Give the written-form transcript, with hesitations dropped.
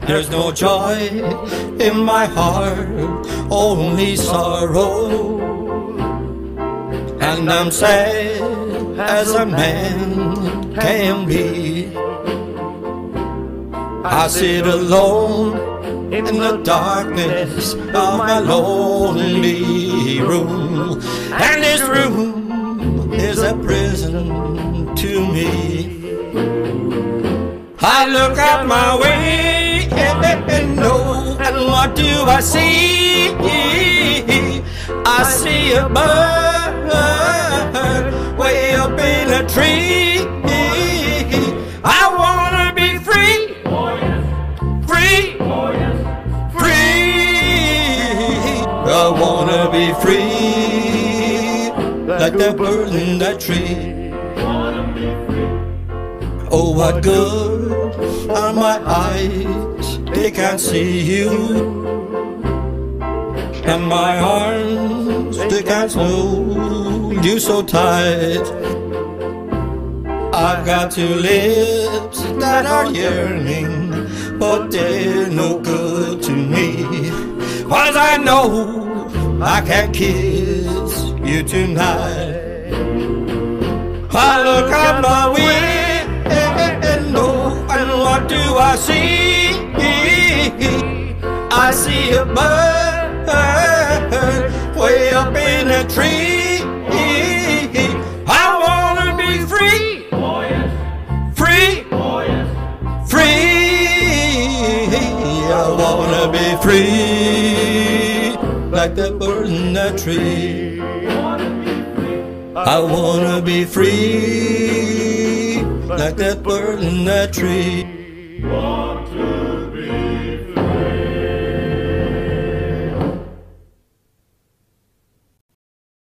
There's no joy in my heart, only sorrow. And I'm sad as a man can be. I sit alone in the darkness of my lonely room, and this room is a prison to me. I look out my way and what do I see? I see a bird way up in a tree. I wanna be free, free, free. I wanna be free, like that bird in that tree. Oh, what good are my eyes? They can't see you. And my arms, they can't hold you so tight. I've got two lips that are yearning, but they're no good to me. 'Cause I know I can't kiss you tonight. I look out my window, and what do I see? I see a bird way up in a tree. I wanna be free, free, free. I wanna be free, like that bird in that tree. I wanna be free, like that bird in that tree.